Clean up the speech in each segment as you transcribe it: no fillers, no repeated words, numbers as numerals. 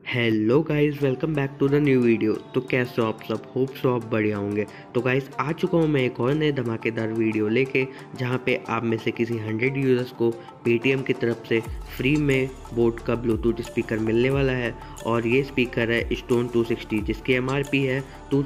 Hello guys, welcome back to the new video. तो कैसे हो आप सब? होप सो आप बढ़िया होंगे। तो गाइस आ चुका हूँ मैं एक और नए धमाकेदार वीडियो लेके, जहाँ पे आप में से किसी 100 यूज़र्स को पेटीएम की तरफ से फ्री में बोट का ब्लूटूथ स्पीकर मिलने वाला है। और ये स्पीकर है स्टोन 260, जिसकी एमआरपी है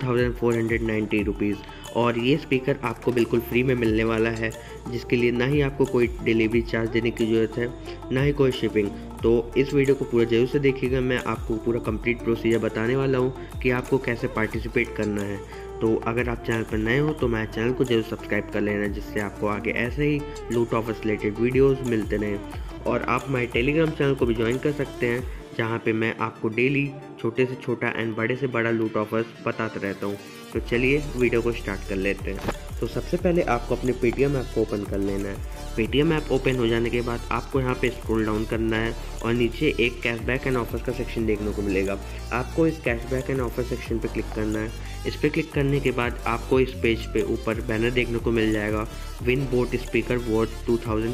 2490 रुपीज़। और ये स्पीकर आपको बिल्कुल फ्री में मिलने वाला है, जिसके लिए ना ही आपको कोई डिलीवरी चार्ज देने की ज़रूरत है, ना ही कोई शिपिंग। तो इस वीडियो को पूरा जरूर से देखिएगा। मैं आपको पूरा कंप्लीट प्रोसीजर बताने वाला हूँ कि आपको कैसे पार्टिसिपेट करना है। तो अगर आप चैनल पर नए हो तो मैं चैनल को जरूर सब्सक्राइब कर लेना, जिससे आपको आगे ऐसे ही लूट ऑफर्स रिलेटेड वीडियोस मिलते रहें। और आप हमारे टेलीग्राम चैनल को भी ज्वाइन कर सकते हैं, जहाँ पे मैं आपको डेली छोटे से छोटा एंड बड़े से बड़ा लूट ऑफर्स बताता रहता हूँ। तो चलिए वीडियो को स्टार्ट कर लेते हैं। तो सबसे पहले आपको अपने पेटीएम ऐप को ओपन कर लेना है। पेटीएम ऐप ओपन हो जाने के बाद आपको यहाँ पे स्क्रॉल डाउन करना है और नीचे एक कैशबैक एंड ऑफर्स का सेक्शन देखने को मिलेगा। आपको इस कैशबैक एंड ऑफर सेक्शन पे क्लिक करना है। इस पर क्लिक करने के बाद आपको इस पेज पे ऊपर बैनर देखने को मिल जाएगा, विन बोट स्पीकर वर्थ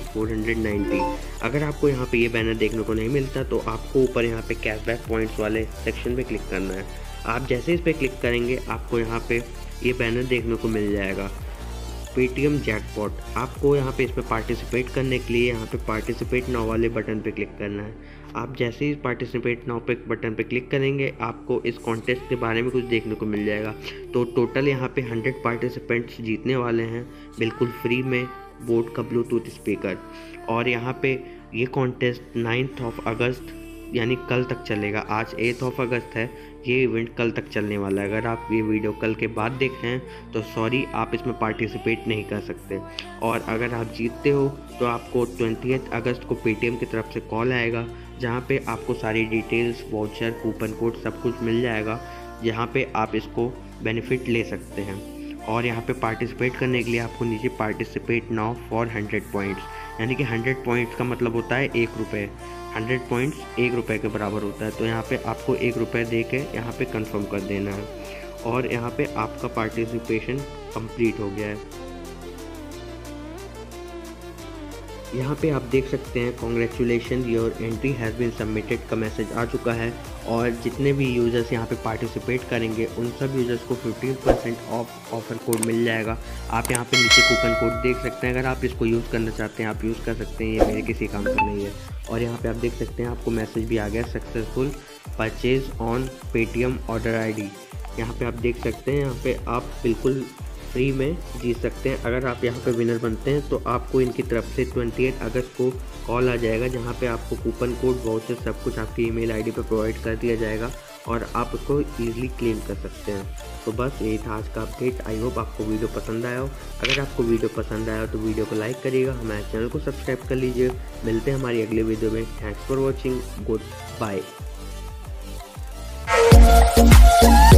2490। अगर आपको यहाँ पे ये बैनर देखने को नहीं मिलता तो आपको ऊपर यहाँ पे कैशबैक पॉइंट्स वाले सेक्शन पे क्लिक करना है। आप जैसे इस पर क्लिक करेंगे आपको यहाँ पे ये बैनर देखने को मिल जाएगा, पेटीएम जैकपॉट। आपको यहाँ पे इसमें पार्टिसिपेट करने के लिए यहाँ पे पार्टिसिपेट नाउ वाले बटन पे क्लिक करना है। आप जैसे ही पार्टिसिपेट नाउ पे बटन पे क्लिक करेंगे आपको इस कॉन्टेस्ट के बारे में कुछ देखने को मिल जाएगा। तो टोटल यहाँ पे 100 पार्टिसिपेंट्स जीतने वाले हैं बिल्कुल फ्री में बोट का ब्लूटूथ स्पीकर। और यहाँ पे ये कॉन्टेस्ट 9 अगस्त यानी कल तक चलेगा। आज 8 अगस्त है, ये इवेंट कल तक चलने वाला है। अगर आप ये वीडियो कल के बाद देख रहे हैं तो सॉरी, आप इसमें पार्टिसिपेट नहीं कर सकते। और अगर आप जीतते हो तो आपको 20 अगस्त को पेटीएम की तरफ से कॉल आएगा, जहाँ पे आपको सारी डिटेल्स, वाउचर, कूपन कोड सब कुछ मिल जाएगा, जहाँ पे आप इसको बेनिफिट ले सकते हैं। और यहाँ पे पार्टिसिपेट करने के लिए आपको नीचे पार्टिसिपेट नाउ फॉर 100 पॉइंट्स, यानी कि 100 पॉइंट्स का मतलब होता है 1 रुपये। 100 पॉइंट्स 1 रुपये के बराबर होता है। तो यहाँ पे आपको 1 रुपये दे के यहाँ पे कंफर्म कर देना है और यहाँ पे आपका पार्टिसिपेशन कंप्लीट हो गया है। यहाँ पे आप देख सकते हैं congratulation your entry has been submitted का मैसेज आ चुका है। और जितने भी यूज़र्स यहाँ पे पार्टिसिपेट करेंगे उन सब यूज़र्स को 15% ऑफ ऑफर कोड मिल जाएगा। आप यहाँ पे नीचे कूपन कोड देख सकते हैं, अगर आप इसको यूज़ करना चाहते हैं आप यूज़ कर सकते हैं, ये मेरे किसी काम का नहीं है। और यहाँ पे आप देख सकते हैं आपको मैसेज भी आ गया, successful purchase on Paytm order ID। यहाँ पे आप देख सकते हैं, यहाँ पे आप बिल्कुल फ्री में जीत सकते हैं। अगर आप यहाँ पे विनर बनते हैं तो आपको इनकी तरफ से 28 अगस्त को कॉल आ जाएगा, जहाँ पे आपको कूपन कोड, वाउचर सब कुछ आपकी ईमेल ID पे प्रोवाइड कर दिया जाएगा और आप उसको ईजिली क्लेम कर सकते हैं। तो बस यही था आज का अपडेट। आई होप आपको वीडियो पसंद आया हो। अगर आपको वीडियो पसंद आया हो तो वीडियो को लाइक करिएगा, हमारे चैनल को सब्सक्राइब कर लीजिए। मिलते हैं हमारी अगले वीडियो में। Thanks for watching, good bye.